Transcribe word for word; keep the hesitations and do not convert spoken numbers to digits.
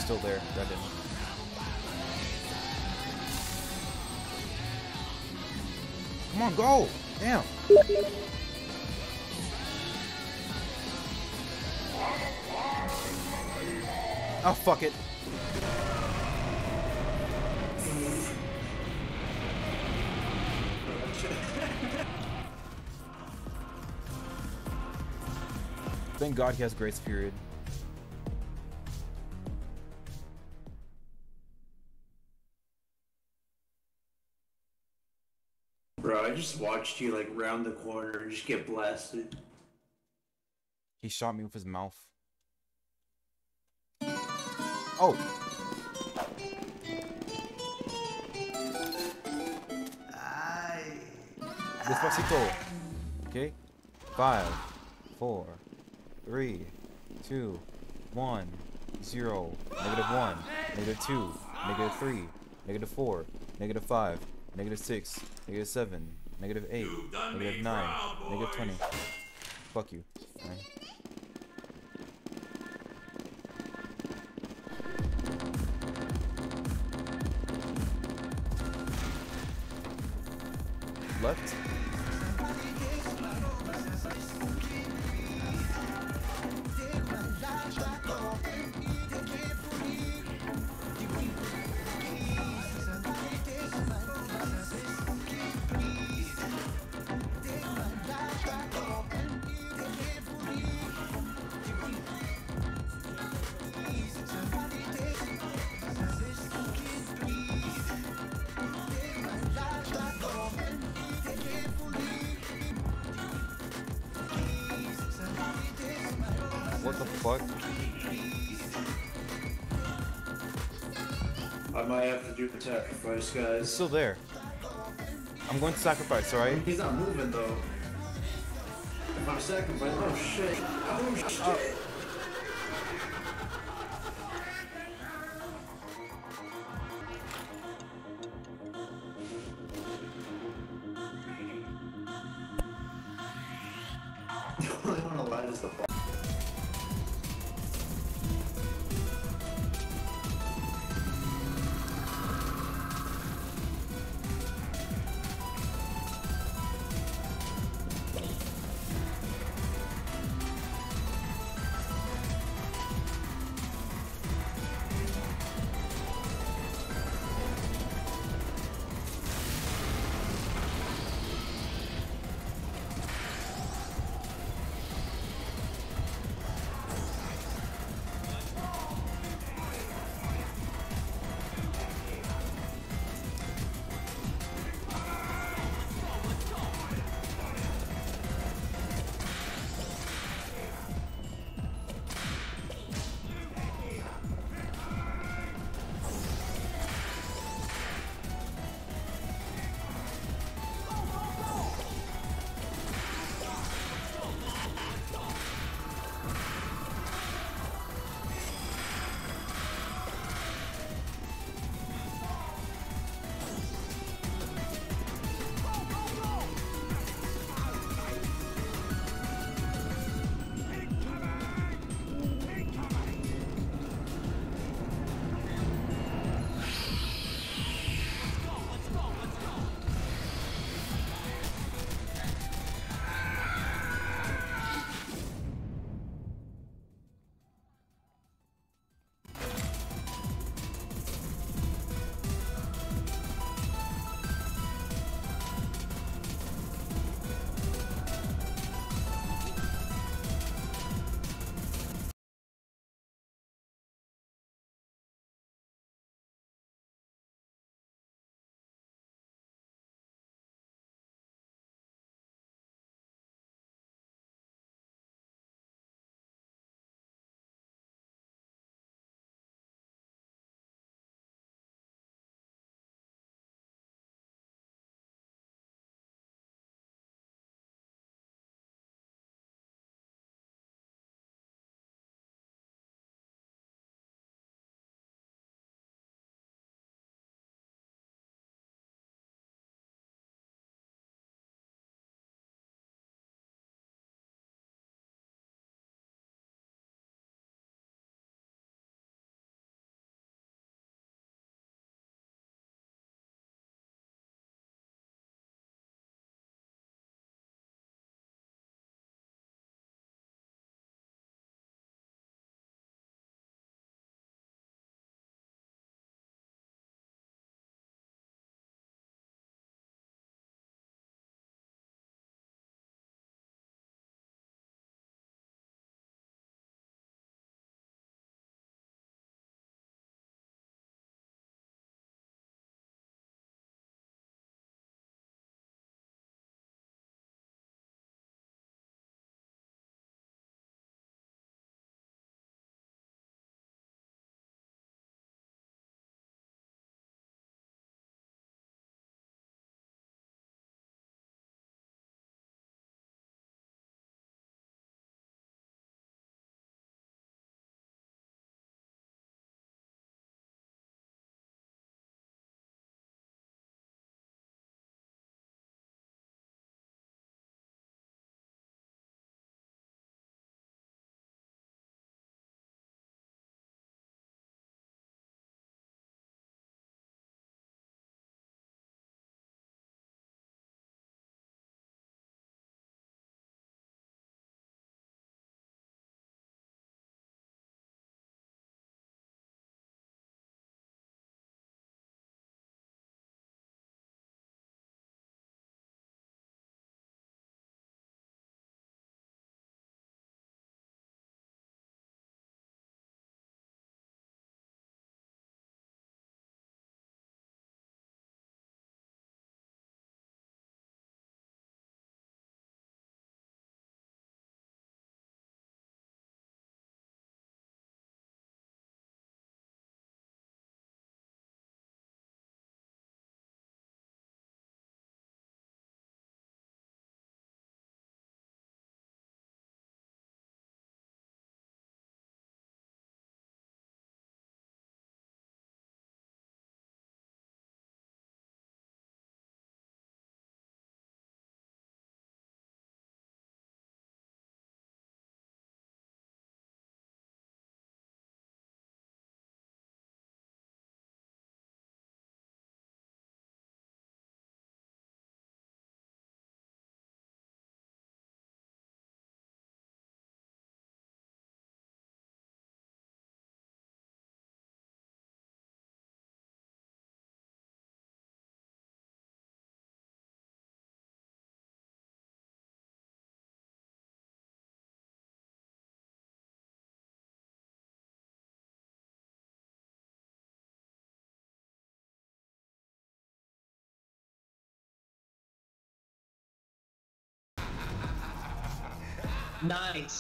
still there, Brendan. Come on, go! Damn! Oh, fuck it. Thank God he has grace period. Bro, I just watched you like round the corner and just get blasted. He shot me with his mouth. Oh! Despacito. Okay? Five, four, three, two, one, zero, negative one, negative two, negative three, negative four, negative five, negative six, negative seven, negative eight, negative nine, negative twenty. Fuck you. Right? Left. What the fuck? I might have to do the sacrifice, guys. He's still there. I'm going to sacrifice, alright? He's not moving though. If I'm sacrificing, oh shit. Oh shit. Oh. The only one alive is the ball. Nice.